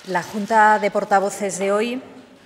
La Junta de Portavoces de hoy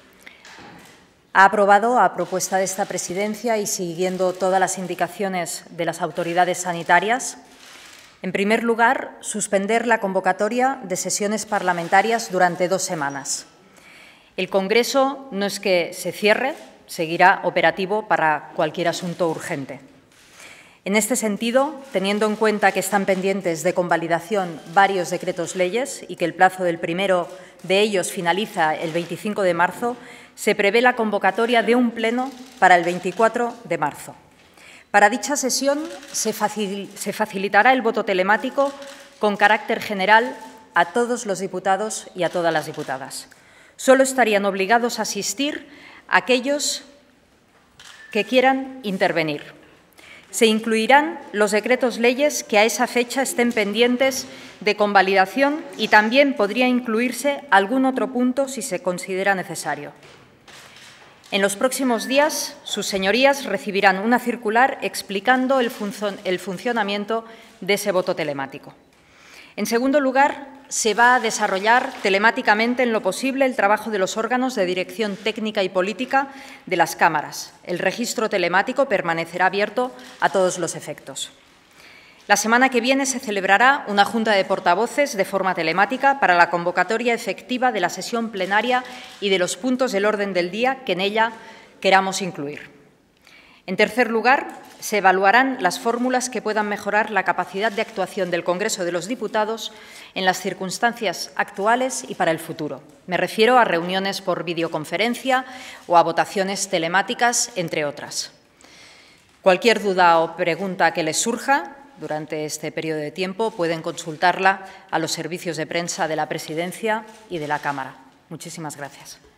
ha aprobado, a propuesta de esta presidencia y siguiendo todas las indicaciones de las autoridades sanitarias, en primer lugar, suspender la convocatoria de sesiones parlamentarias durante 2 semanas. El Congreso no es que se cierre, seguirá operativo para cualquier asunto urgente. En este sentido, teniendo en cuenta que están pendientes de convalidación varios decretos leyes y que el plazo del primero de ellos finaliza el 25 de marzo, se prevé la convocatoria de un pleno para el 24 de marzo. Para dicha sesión se facilitará el voto telemático con carácter general a todos los diputados y a todas las diputadas. Solo estarían obligados a asistir aquellos que quieran intervenir. Se incluirán los decretos leyes que a esa fecha estén pendientes de convalidación y también podría incluirse algún otro punto si se considera necesario. En los próximos días, sus señorías recibirán una circular explicando el funcionamiento de ese voto telemático. En segundo lugar, se va a desarrollar telemáticamente en lo posible el trabajo de los órganos de dirección técnica y política de las cámaras. El registro telemático permanecerá abierto a todos los efectos. La semana que viene se celebrará una Junta de Portavoces de forma telemática para la convocatoria efectiva de la sesión plenaria y de los puntos del orden del día que en ella queramos incluir. En tercer lugar, se evaluarán las fórmulas que puedan mejorar la capacidad de actuación del Congreso de los Diputados en las circunstancias actuales y para el futuro. Me refiero a reuniones por videoconferencia o a votaciones telemáticas, entre otras. Cualquier duda o pregunta que les surja durante este periodo de tiempo pueden consultarla a los servicios de prensa de la Presidencia y de la Cámara. Muchísimas gracias.